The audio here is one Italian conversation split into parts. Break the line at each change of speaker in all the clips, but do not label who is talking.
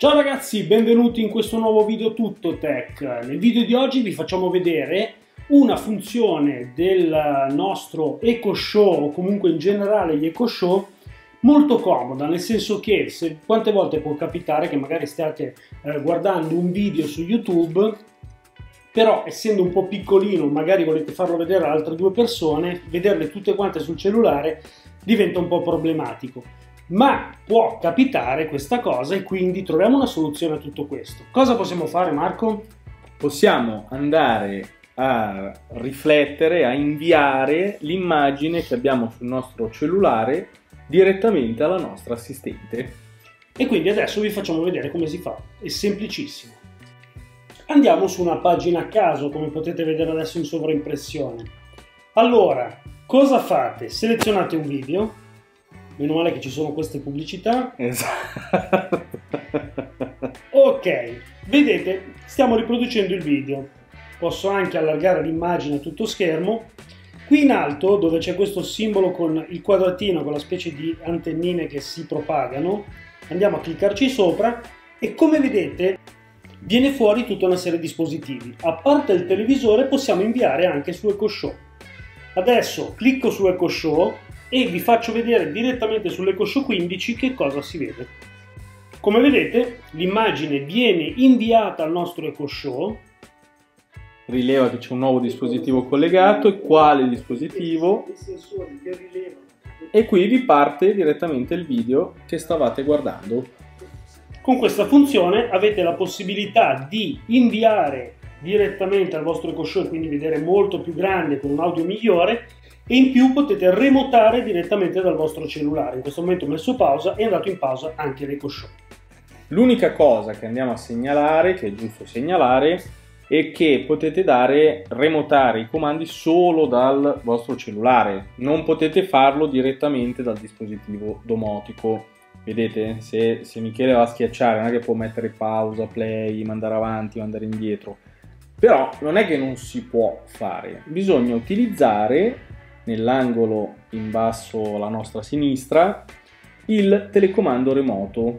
Ciao ragazzi, benvenuti in questo nuovo video Tutto Tech. Nel video di oggi vi facciamo vedere una funzione del nostro Echo Show, o comunque in generale gli Echo Show, molto comoda, nel senso che quante volte può capitare che magari stiate guardando un video su YouTube, però essendo un po' piccolino, magari volete farlo vedere ad altre due persone, vederle tutte quante sul cellulare diventa un po' problematico. Ma può capitare questa cosa e quindi troviamo una soluzione a tutto questo. Cosa possiamo fare, Marco?
Possiamo andare a riflettere, a inviare l'immagine che abbiamo sul nostro cellulare direttamente alla nostra assistente.
E quindi adesso vi facciamo vedere come si fa. È semplicissimo. Andiamo su una pagina a caso, come potete vedere adesso in sovraimpressione. Allora, cosa fate? Selezionate un video. Meno male che ci sono queste pubblicità.
Esatto.
Ok, vedete, stiamo riproducendo il video. Posso anche allargare l'immagine a tutto schermo. Qui in alto, dove c'è questo simbolo con il quadratino, con la specie di antennine che si propagano, andiamo a cliccarci sopra e come vedete viene fuori tutta una serie di dispositivi. A parte il televisore possiamo inviare anche su Echo Show. Adesso clicco su Echo Show e vi faccio vedere direttamente sull'Echo Show 15 che cosa si vede. Come vedete, l'immagine viene inviata al nostro Echo Show.
Rileva che c'è un nuovo dispositivo collegato e quale dispositivo. E qui vi parte direttamente il video che stavate guardando.
Con questa funzione avete la possibilità di inviare direttamente al vostro Echo Show, quindi vedere molto più grande con un audio migliore, e in più potete remotare direttamente dal vostro cellulare. In questo momento ho messo pausa e è andato in pausa anche l'Echo Show.
L'unica cosa che andiamo a segnalare, che è giusto segnalare, è che potete remotare i comandi solo dal vostro cellulare. Non potete farlo direttamente dal dispositivo domotico. Vedete? Se Michele va a schiacciare non è che può mettere pausa, play, mandare avanti, mandare indietro. Però non è che non si può fare. Bisogna utilizzare nell'angolo in basso alla nostra sinistra il telecomando remoto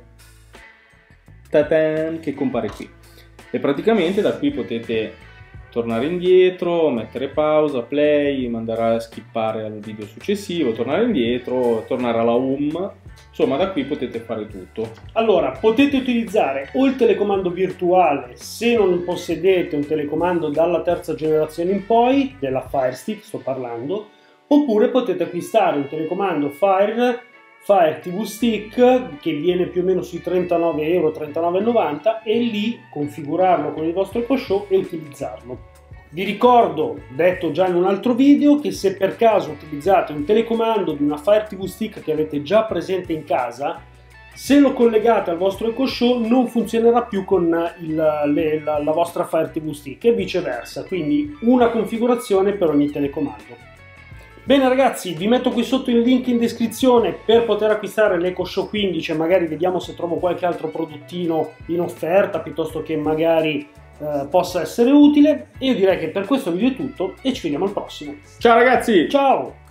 che compare qui, e praticamente da qui potete tornare indietro, mettere pausa, play, mandare a skippare al video successivo, tornare indietro, tornare alla home. Insomma, da qui potete fare tutto.
Allora, potete utilizzare o il telecomando virtuale se non possedete un telecomando dalla terza generazione in poi, della Fire Stick sto parlando, oppure potete acquistare un telecomando Fire TV Stick che viene più o meno sui 39 euro, 39,90 e lì configurarlo con il vostro Echo Show e utilizzarlo. Vi ricordo, detto già in un altro video, che se per caso utilizzate un telecomando di una Fire TV Stick che avete già presente in casa, se lo collegate al vostro Echo Show non funzionerà più con la vostra Fire TV Stick e viceversa, quindi una configurazione per ogni telecomando. Bene ragazzi, vi metto qui sotto il link in descrizione per poter acquistare l'Echo Show 15 e magari vediamo se trovo qualche altro prodottino in offerta piuttosto che magari possa essere utile. E io direi che per questo video è tutto e ci vediamo al prossimo.
Ciao ragazzi!
Ciao!